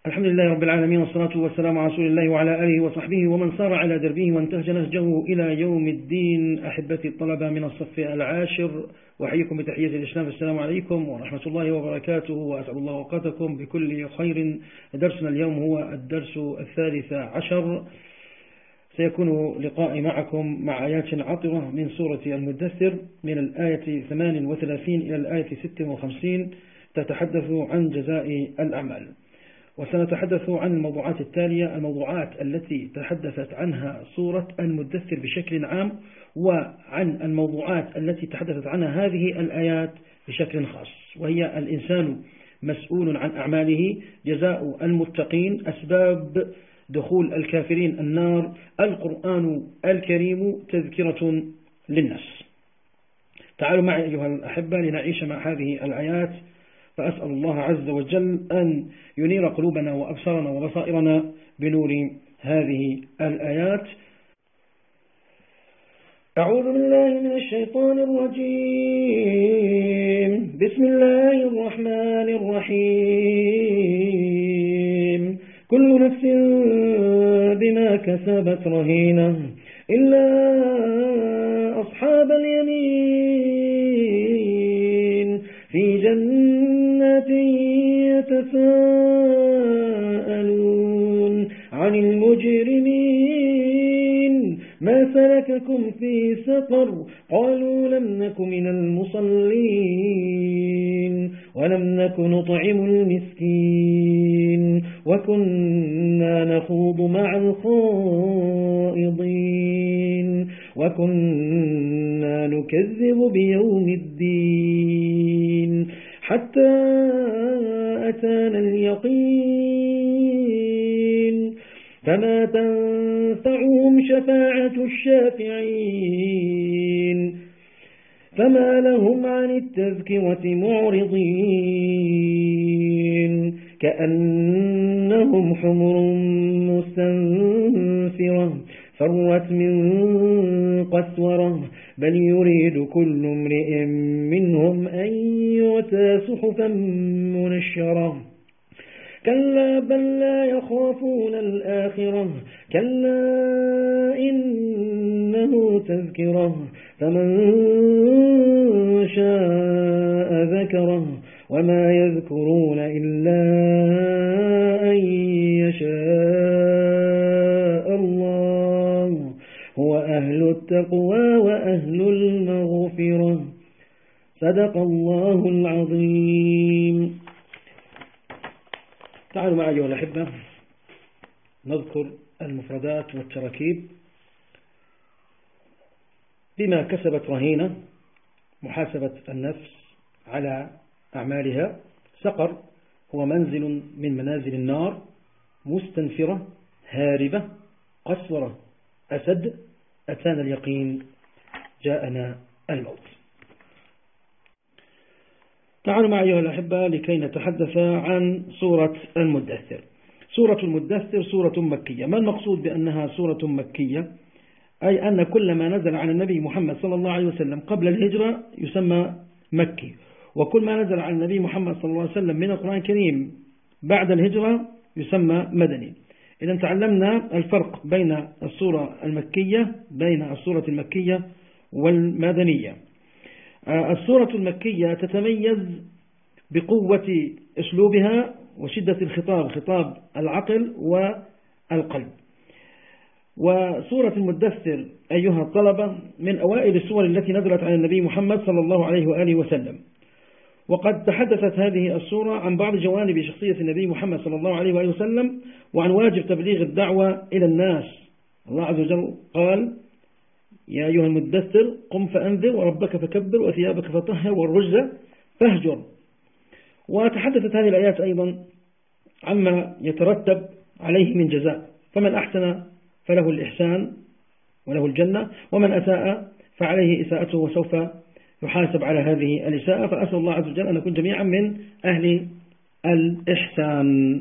الحمد لله رب العالمين، والصلاة والسلام على رسول الله وعلى آله وصحبه ومن صار على دربه وانتهج نهجه إلى يوم الدين. أحبتي الطلبة من الصف العاشر، وأحييكم بتحية الإسلام. السلام عليكم ورحمة الله وبركاته، وأسعد الله أوقاتكم بكل خير. درسنا اليوم هو الدرس 13. سيكون لقائي معكم مع آيات عطرة من سورة المدثر من الآية 38 إلى الآية 56، تتحدث عن جزاء الأعمال. وسنتحدث عن الموضوعات التالية: الموضوعات التي تحدثت عنها سورة المدثر بشكل عام، وعن الموضوعات التي تحدثت عنها هذه الآيات بشكل خاص، وهي الإنسان مسؤول عن أعماله، جزاء المتقين، أسباب دخول الكافرين النار، القرآن الكريم تذكرة للناس. تعالوا معي أيها الأحبة لنعيش مع هذه الآيات، فأسأل الله عز وجل أن ينير قلوبنا وأبصارنا وبصائرنا بنور هذه الآيات. أعوذ بالله من الشيطان الرجيم. بسم الله الرحمن الرحيم. كل نفس بما كسبت رهينة إلا أصحاب اليمين في جنات يتساءلون عن المجرمين ما سلككم في سقر قالوا لم نك من المصلين ولم نك نطعم المسكين وكنا نخوض مع الخائضين وكنا نكذب بيوم الدين حتى أتانا اليقين فما تنفعهم شفاعة الشافعين فما لهم عن التذكرة معرضين كأنهم حمر مستنفرة فرت من قسورة بل يريد كل امرئ منهم أن يؤتى صحفا منشرة كلا بل لا يخافون الآخرة كلا إنه تذكرة فمن شاء ذكره وما يذكرون إلا أن يشاء الله هو أهل التقوى وأهل المغفرة. صدق الله العظيم. تعالوا معي أيها الأحبة نذكر المفردات والتراكيب. بما كسبت رهينة، محاسبة النفس على أعمالها. سقر هو منزل من منازل النار. مستنفرة هاربة. قسورة أسد. أتانا اليقين جاءنا الموت. تعالوا معي أيها الأحبة لكي نتحدث عن سورة المدثر. سورة المدثر سورة مكية. ما المقصود بأنها سورة مكية؟ أي أن كل ما نزل عن النبي محمد صلى الله عليه وسلم قبل الهجرة يسمى مكي، وكل ما نزل عن النبي محمد صلى الله عليه وسلم من القرآن الكريم بعد الهجرة يسمى مدني. إذا تعلمنا الفرق بين السورة المكية والمدنية. السورة المكية تتميز بقوة أسلوبها وشدة الخطاب، خطاب العقل والقلب. وسورة المدثر أيها الطلبة من أوائل السور التي نزلت عن النبي محمد صلى الله عليه وآله وسلم، وقد تحدثت هذه السورة عن بعض جوانب شخصية النبي محمد صلى الله عليه وآله وسلم وعن واجب تبليغ الدعوة إلى الناس. الله عز وجل قال: يا أيها المدثر قم فأنذر وربك فكبر وثيابك فطهر والرجز فاهجر. وتحدثت هذه الآيات أيضا عما يترتب عليه من جزاء، فمن أحسن فله الإحسان وله الجنة، ومن أساء فعليه إساءته وسوف يحاسب على هذه الإساءة. فأسأل الله عز وجل أن نكون جميعا من أهل الإحسان.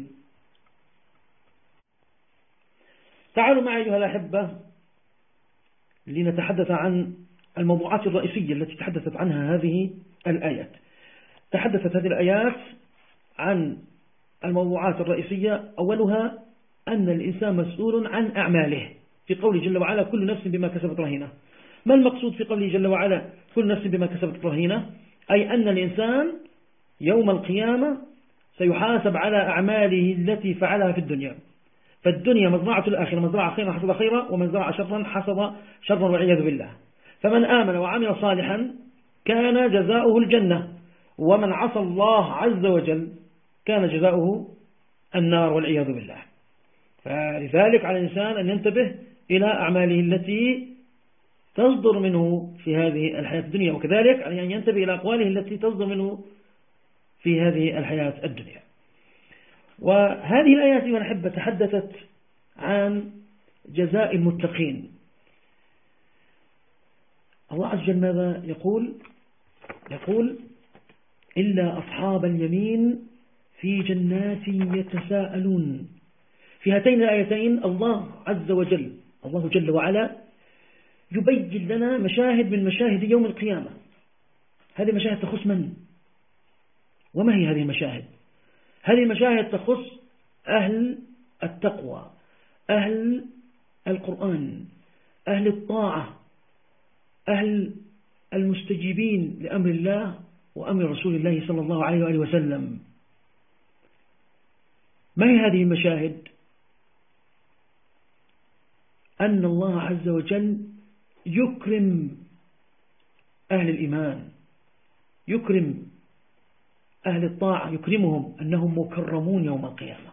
تعالوا معي أيها الأحبة لنتحدث عن الموضوعات الرئيسية التي تحدثت عنها هذه الآيات. تحدثت هذه الآيات عن الموضوعات الرئيسية أولها أن الإنسان مسؤول عن أعماله، في قوله جل وعلا كل نفس بما كسبت رهينة. ما المقصود في قوله جل وعلا كل نفس بما كسبت رهينة؟ أي أن الإنسان يوم القيامة سيحاسب على أعماله التي فعلها في الدنيا. فالدنيا مزرعة الآخرة، من زرع خيرا حصد خيرا ومن زرع شرا حصد شرا والعياذ بالله. فمن آمن وعمل صالحا كان جزاؤه الجنة، ومن عصى الله عز وجل كان جزاؤه النار والعياذ بالله. فلذلك على الإنسان أن ينتبه إلى أعماله التي تصدر منه في هذه الحياة الدنيا، وكذلك عليه أن ينتبه إلى أقواله التي تصدر منه في هذه الحياة الدنيا. وهذه الآيات أيها الأحبة تحدثت عن جزاء المتقين. الله عز وجل ماذا يقول إلا أصحاب اليمين في جنات يتساءلون. في هاتين الآيتين الله عز وجل، الله جل وعلا يبين لنا مشاهد من مشاهد يوم القيامة. هذه المشاهد تخص من؟ وما هي هذه المشاهد؟ هذه المشاهد تخص أهل التقوى، أهل القرآن، أهل الطاعة، أهل المستجيبين لأمر الله وأمر رسول الله صلى الله عليه وآله وسلم. ما هي هذه المشاهد؟ أن الله عز وجل يكرم أهل الإيمان، يكرم أهل الطاعة، يكرمهم أنهم مكرمون يوم القيامة،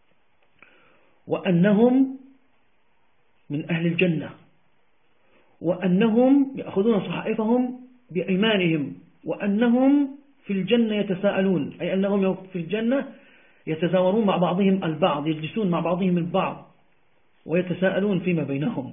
وأنهم من أهل الجنة، وأنهم يأخذون صحائفهم بأيمانهم، وأنهم في الجنة يتساءلون، أي أنهم في الجنة يتزاورون مع بعضهم البعض، يجلسون مع بعضهم البعض ويتساءلون فيما بينهم.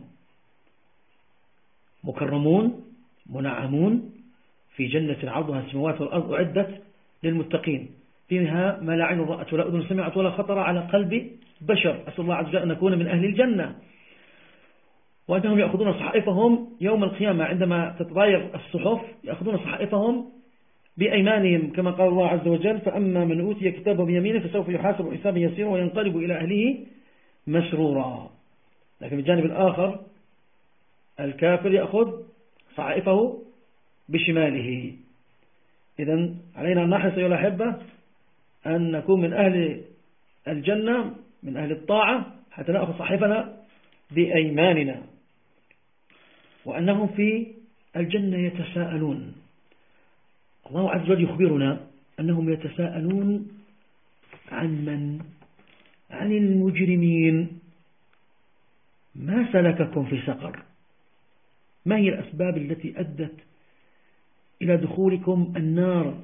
مكرمون منعمون في جنة عرضها السماوات والأرض أعدت للمتقين، فيها ما لا عين رأت ولا أذن سمعت ولا خطر على قلب بشر. أسأل الله عز وجل أن نكون من أهل الجنة. وأنهم يأخذون صحائفهم يوم القيامة عندما تتغير الصحف، يأخذون صحائفهم بأيمانهم كما قال الله عز وجل فأما من أوتي كتابه بيمينه فسوف يحاسب حسابا يسيرا وينقلب إلى أهله مسرورا. لكن بالجانب الآخر الكافر يأخذ صحائفه بشماله. إذن علينا أن نحرص أيها الأحبة أن نكون من أهل الجنة، من أهل الطاعة، حتى نأخذ صحيفنا بأيماننا. وأنهم في الجنة يتساءلون. الله عز وجل يخبرنا أنهم يتساءلون عن من؟ عن المجرمين. ما سلككم في سقر؟ ما هي الأسباب التي أدت إلى دخولكم النار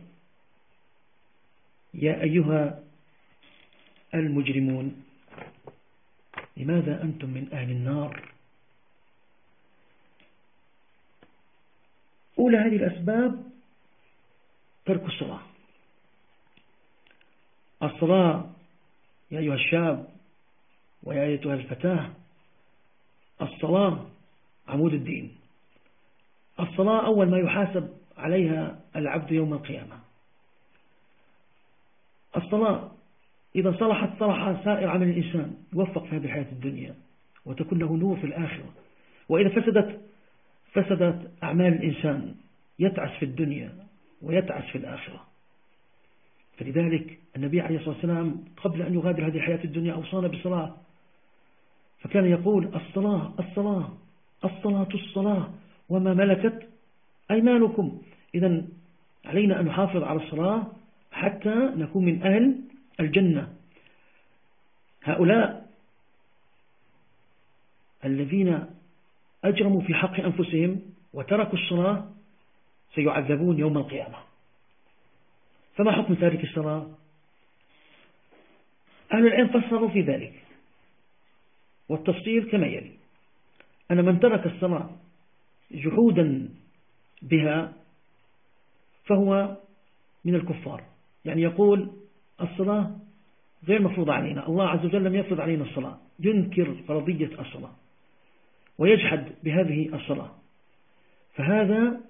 يا أيها المجرمون؟ لماذا أنتم من أهل النار؟ أولى هذه الأسباب ترك الصلاة. الصلاة يا أيها الشاب ويا أيتها الفتاة، الصلاة عمود الدين. الصلاة أول ما يحاسب عليها العبد يوم القيامة. الصلاة إذا صلحت صلح سائر عمل الإنسان، يوفق في هذه الحياة الدنيا وتكون له نور في الآخرة. وإذا فسدت أعمال الإنسان، يتعس في الدنيا ويتعس في الآخرة. فلذلك النبي عليه الصلاة والسلام قبل أن يغادر هذه الحياة الدنيا أوصانا بالصلاة، فكان يقول الصلاة الصلاة الصلاة الصلاة وما ملكت أيمانكم. إذن علينا أن نحافظ على الصلاة حتى نكون من أهل الجنة. هؤلاء الذين أجرموا في حق أنفسهم وتركوا الصلاة سيعذبون يوم القيامة. فما حكم تارك الصلاة؟ أهل العلم فسروا في ذلك، والتفصيل كما يلي: أن من ترك الصلاة جحودا بها فهو من الكفار. يعني يقول الصلاة غير مفروضة علينا، الله عز وجل لم يفرض علينا الصلاة، ينكر فرضية الصلاة ويجحد بهذه الصلاة، فهذا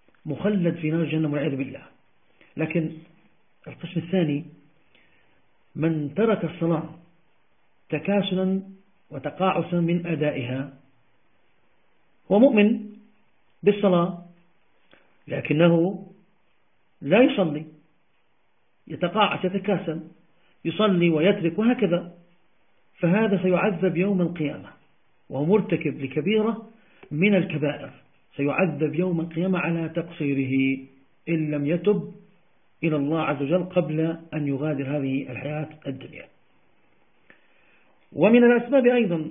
مخلد في نار جهنم والعياذ بالله. لكن القسم الثاني من ترك الصلاة تكاسلا وتقاعسا من أدائها، هو مؤمن بالصلاة لكنه لا يصلي، يتقاعس يتكاسل، يصلي ويترك وهكذا، فهذا سيعذب يوم القيامة، وهو مرتكب لكبيرة من الكبائر، سيعذب يوم القيامة على تقصيره إن لم يتب إلى الله عز وجل قبل أن يغادر هذه الحياة الدنيا. ومن الأسباب أيضا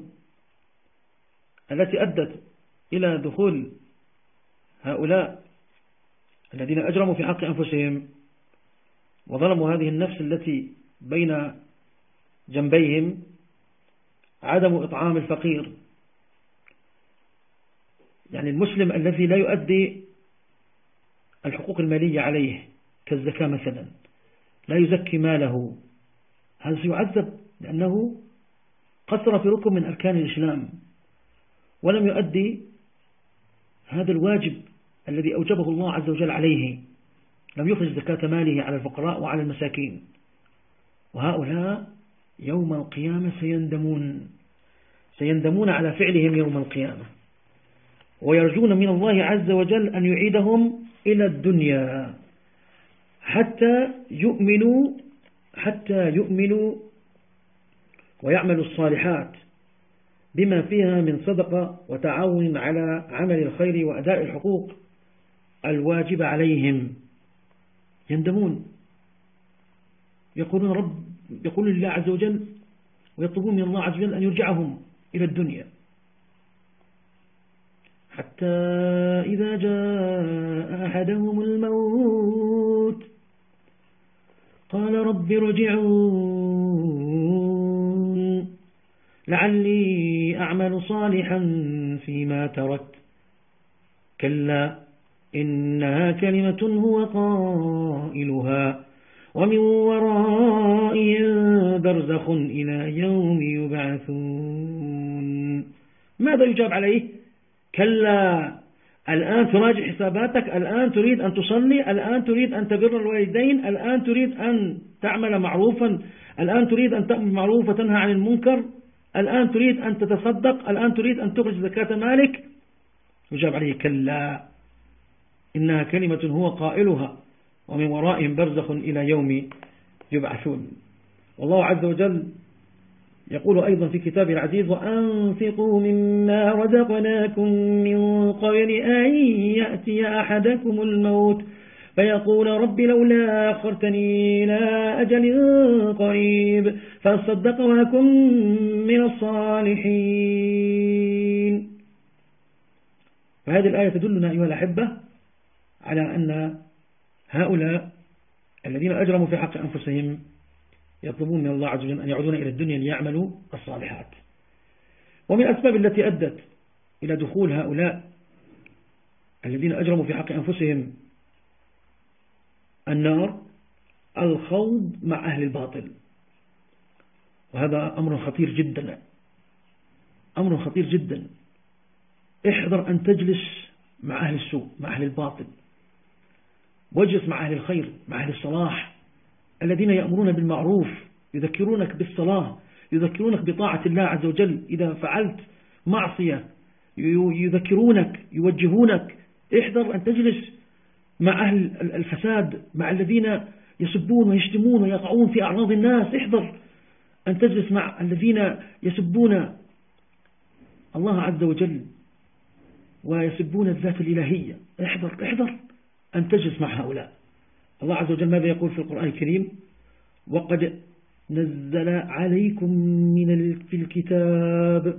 التي أدت إلى دخول هؤلاء الذين أجرموا في حق أنفسهم وظلموا هذه النفس التي بين جنبيهم عدم إطعام الفقير. يعني المسلم الذي لا يؤدي الحقوق المالية عليه كالزكاة مثلا، لا يزكي ماله، هذا سيعذب لأنه قصر في ركن من أركان الإسلام ولم يؤدي هذا الواجب الذي أوجبه الله عز وجل عليه، لم يخرج زكاة ماله على الفقراء وعلى المساكين. وهؤلاء يوم القيامة سيندمون على فعلهم يوم القيامة، ويرجون من الله عز وجل أن يعيدهم إلى الدنيا حتى يؤمنوا ويعملوا الصالحات بما فيها من صدقة وتعاون على عمل الخير وأداء الحقوق الواجبة عليهم. يندمون، يقول الله عز وجل ويطلبون من الله عز وجل أن يرجعهم إلى الدنيا، حتى إذا جاء أحدهم الموت قال رب ارجعون لعلي أعمل صالحا فيما تركت كلا إنها كلمة هو قائلها ومن ورائهم برزخ إلى يوم يبعثون. ماذا يجاب عليه؟ كلا، الآن تراجع حساباتك، الآن تريد أن تصلي، الآن تريد أن تبر الوالدين، الآن تريد أن تعمل معروفا، الآن تريد أن تأمر بالمعروف وتنهى عن المنكر، الآن تريد أن تتصدق، الآن تريد أن تخرج زكاة مالك. يجاب عليه كلا إنها كلمة هو قائلها ومن ورائهم برزخ إلى يوم يبعثون. والله عز وجل يقول أيضا في كتابه العزيز وأنفقوا مما رزقناكم من قبل أن يأتي أحدكم الموت فيقول رب لولا أخرتني إلى أجل قريب فأصدق وأكن من الصالحين. فهذه الآية تدلنا أيها الأحبة على أن هؤلاء الذين أجرموا في حق أنفسهم يطلبون من الله عز وجل أن يعودون إلى الدنيا ليعملوا الصالحات. ومن الأسباب التي أدت إلى دخول هؤلاء الذين أجرموا في حق أنفسهم النار الخوض مع أهل الباطل، وهذا أمر خطير جدا، أمر خطير جدا. احذر أن تجلس مع أهل السوء، مع أهل الباطل، واجلس مع أهل الخير، مع أهل الصلاح الذين يأمرون بالمعروف، يذكرونك بالصلاة، يذكرونك بطاعة الله عز وجل، إذا فعلت معصية يذكرونك، يوجهونك. احذر أن تجلس مع أهل الفساد، مع الذين يسبون ويشتمون ويقعون في أعراض الناس. احذر أن تجلس مع الذين يسبون الله عز وجل ويسبون الذات الإلهية. احذر أن تجلس مع هؤلاء. الله عز وجل ماذا يقول في القرآن الكريم؟ وقد نزل عليكم في الكتاب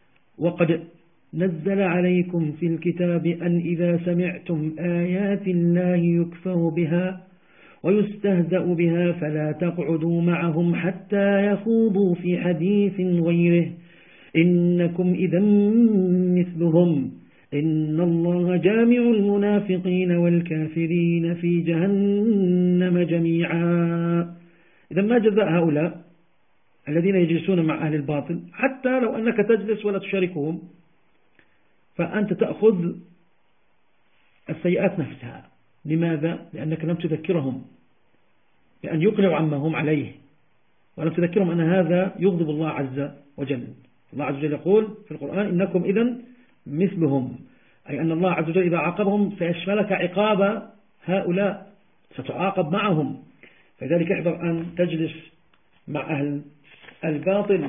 أن إذا سمعتم آيات الله يكفر بها ويستهزأ بها فلا تقعدوا معهم حتى يخوضوا في حديث غيره إنكم إذا مثلهم إن الله جامع المنافقين والكافرين في جهنم جميعا. إذا ما جزاء هؤلاء الذين يجلسون مع أهل الباطل؟ حتى لو أنك تجلس ولا تشاركهم فأنت تأخذ السيئات نفسها. لماذا؟ لأنك لم تذكرهم بأن يقلعوا عما هم عليه، ولم تذكرهم أن هذا يغضب الله عز وجل. الله عز وجل يقول في القرآن إنكم إذن مثلهم، أي أن الله عز وجل إذا عاقبهم سيشملك عقاب هؤلاء، ستعاقب معهم. فذلك احذر أن تجلس مع أهل الباطل.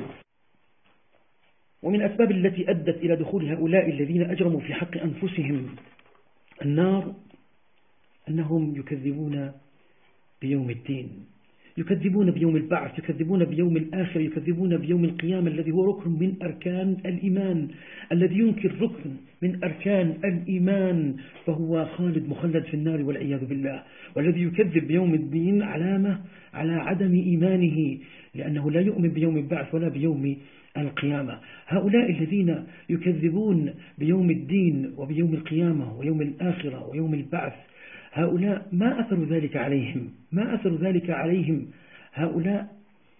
ومن الأسباب التي أدت إلى دخول هؤلاء الذين أجرموا في حق أنفسهم النار أنهم يكذبون بيوم الدين، يكذبون بيوم البعث، يكذبون بيوم الآخر، يكذبون بيوم القيامة الذي هو ركن من أركان الإيمان. الذي ينكر ركن من أركان الإيمان فهو خالد مخلد في النار والعياذ بالله. والذي يكذب بيوم الدين علامة على عدم إيمانه، لأنه لا يؤمن بيوم البعث ولا بيوم القيامة. هؤلاء الذين يكذبون بيوم الدين وبيوم القيامة ويوم الآخرة ويوم البعث، هؤلاء ما أثر ذلك عليهم، ما أثر ذلك عليهم. هؤلاء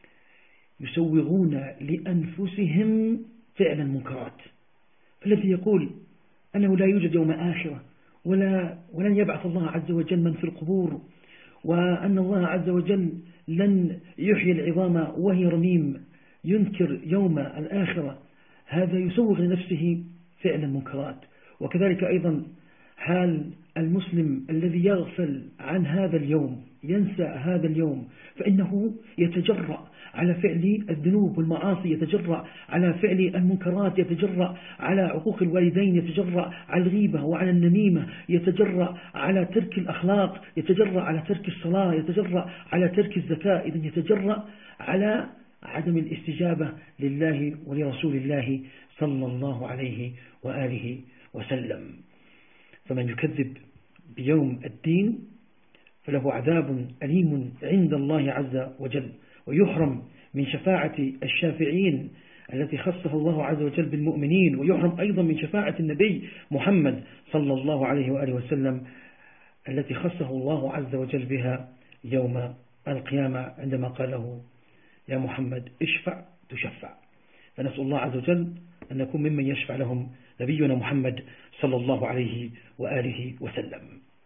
يسوغون لأنفسهم فعل المنكرات. فالذي يقول أنه لا يوجد يوم آخرة ولن يبعث الله عز وجل من في القبور، وأن الله عز وجل لن يحيي العظام وهي رميم، ينكر يوم الآخرة، هذا يسوغ لنفسه فعل المنكرات. وكذلك أيضا حال المسلم الذي يغفل عن هذا اليوم، ينسى هذا اليوم، فإنه يتجرأ على فعل الذنوب والمعاصي، يتجرأ على فعل المنكرات، يتجرأ على عقوق الوالدين، يتجرأ على الغيبة وعلى النميمة، يتجرأ على ترك الأخلاق، يتجرأ على ترك الصلاة، يتجرأ على ترك الزكاة. إذن يتجرأ على عدم الاستجابة لله ولرسول الله صلى الله عليه وآله وسلم. فمن يكذب بيوم الدين فله عذاب أليم عند الله عز وجل، ويحرم من شفاعة الشافعين التي خصه الله عز وجل بالمؤمنين، ويحرم أيضا من شفاعة النبي محمد صلى الله عليه وآله وسلم التي خصه الله عز وجل بها يوم القيامة عندما قال له يا محمد اشفع تشفع. فنسأل الله عز وجل أن نكون ممن يشفع لهم نبينا محمد صلى الله عليه وآله وسلم.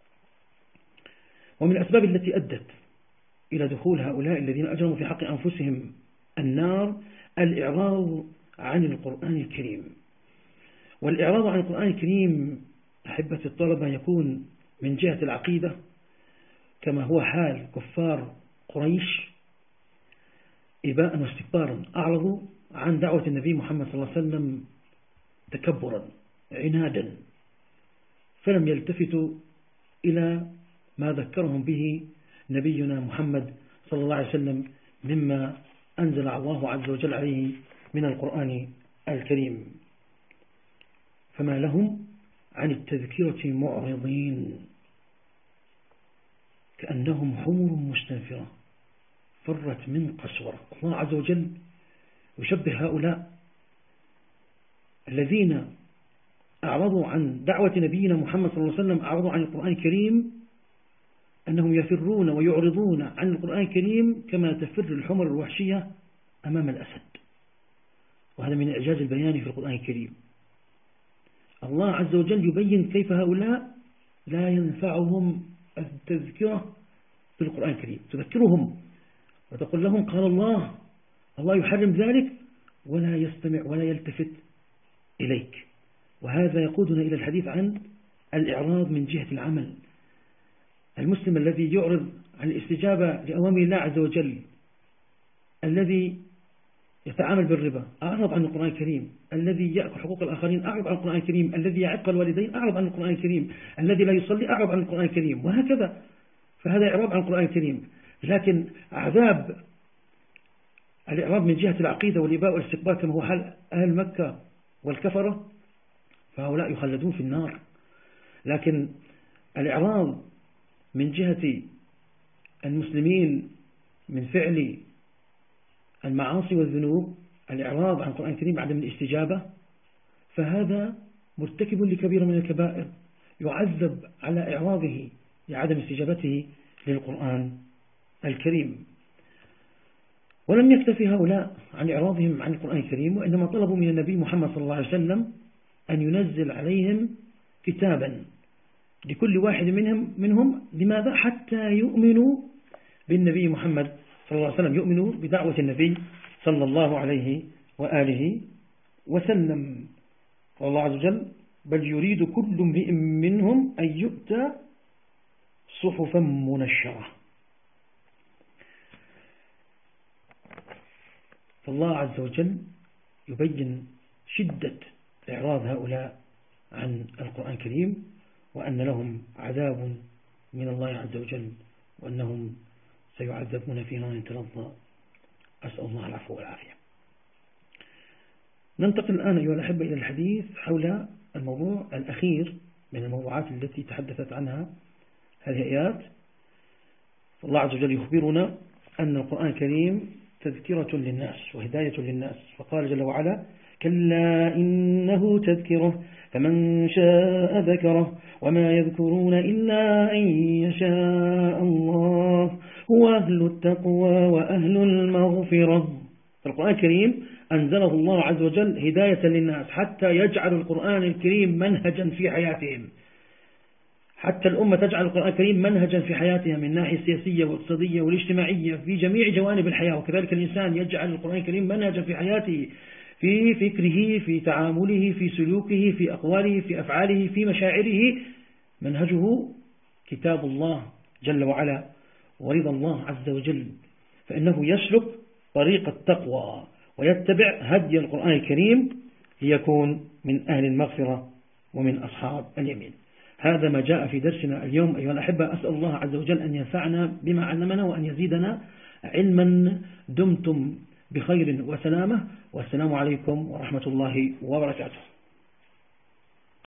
ومن الأسباب التي أدت إلى دخول هؤلاء الذين أجرموا في حق أنفسهم النار الإعراض عن القرآن الكريم. والإعراض عن القرآن الكريم أحبة الطلبة يكون من جهة العقيدة كما هو حال كفار قريش إباء واستكبارا، أعرضوا عن دعوة النبي محمد صلى الله عليه وسلم تكبرا عنادا، فلم يلتفتوا إلى ما ذكرهم به نبينا محمد صلى الله عليه وسلم مما أنزل الله عز وجل عليه من القرآن الكريم. فما لهم عن التذكرة معرضين كأنهم حمر مستنفرة فرت من قسورة. الله عز وجل يشبه هؤلاء الذين أعرضوا عن دعوة نبينا محمد صلى الله عليه وسلم، أعرضوا عن القرآن الكريم، أنهم يفرون ويعرضون عن القرآن الكريم كما تفر الحمر الوحشية أمام الأسد. وهذا من إعجاز البيان في القرآن الكريم. الله عز وجل يبين كيف هؤلاء لا ينفعهم التذكرة في القرآن الكريم، تذكرهم وتقول لهم قال الله، الله يحرم ذلك، ولا يستمع ولا يلتفت إليك. وهذا يقودنا إلى الحديث عن الإعراض من جهة العمل. المسلم الذي يعرض عن الاستجابة لأوامر الله عز وجل، الذي يتعامل بالربا أعرض عن القرآن الكريم، الذي يأكل حقوق الآخرين أعرض عن القرآن الكريم، الذي يعق الوالدين أعرض عن القرآن الكريم، الذي لا يصلي أعرض عن القرآن الكريم، وهكذا. فهذا إعراض عن القرآن الكريم. لكن عذاب الإعراض من جهة العقيدة والإباء والاستكبار كما هو حال أهل مكة والكفرة، فهؤلاء يخلدون في النار. لكن الإعراض من جهة المسلمين من فعل المعاصي والذنوب، الإعراض عن القرآن الكريم بعدم الاستجابة، فهذا مرتكب لكبيرة من الكبائر يعذب على إعراضه لعدم استجابته للقرآن الكريم. ولم يكتفي هؤلاء عن إعراضهم عن القرآن الكريم، وإنما طلبوا من النبي محمد صلى الله عليه وسلم أن ينزل عليهم كتابا لكل واحد منهم. لماذا؟ حتى يؤمنوا بالنبي محمد صلى الله عليه وسلم يؤمن بدعوة النبي صلى الله عليه وآله وسلم. والله عز وجل بل يريد كل امرئ منهم أن يؤتى صحفا منشرة. فالله عز وجل يبين شدة إعراض هؤلاء عن القرآن الكريم، وأن لهم عذاب من الله عز وجل، وأنهم سيعذبون في نار تلظى. أسأل الله العفو والعافية. ننتقل الآن أيها الأحبة إلى الحديث حول الموضوع الأخير من الموضوعات التي تحدثت عنها هذه الآيات. فالله عز وجل يخبرنا أن القرآن الكريم تذكرة للناس وهداية للناس، فقال جل وعلا: كلا إنه تذكرة فمن شاء ذكره وما يذكرون إلا أن يشاء الله هو أهل التقوى وأهل المغفرة. القرآن الكريم أنزله الله عز وجل هداية للناس حتى يجعل القرآن الكريم منهجا في حياتهم، حتى الأمة تجعل القرآن الكريم منهجا في حياتها من ناحية السياسية والاقتصادية والاجتماعية في جميع جوانب الحياة. وكذلك الإنسان يجعل القرآن الكريم منهجا في حياته، في فكره، في تعامله، في سلوكه، في أقواله، في أفعاله، في مشاعره. منهجه كتاب الله جل وعلا ورضا الله عز وجل، فإنه يسلك طريق التقوى ويتبع هدي القرآن الكريم ليكون من أهل المغفرة ومن أصحاب اليمين. هذا ما جاء في درسنا اليوم أيها الأحبة. أسأل الله عز وجل أن ينفعنا بما علمنا وأن يزيدنا علما. دمتم بخير وسلامة، والسلام عليكم ورحمة الله وبركاته.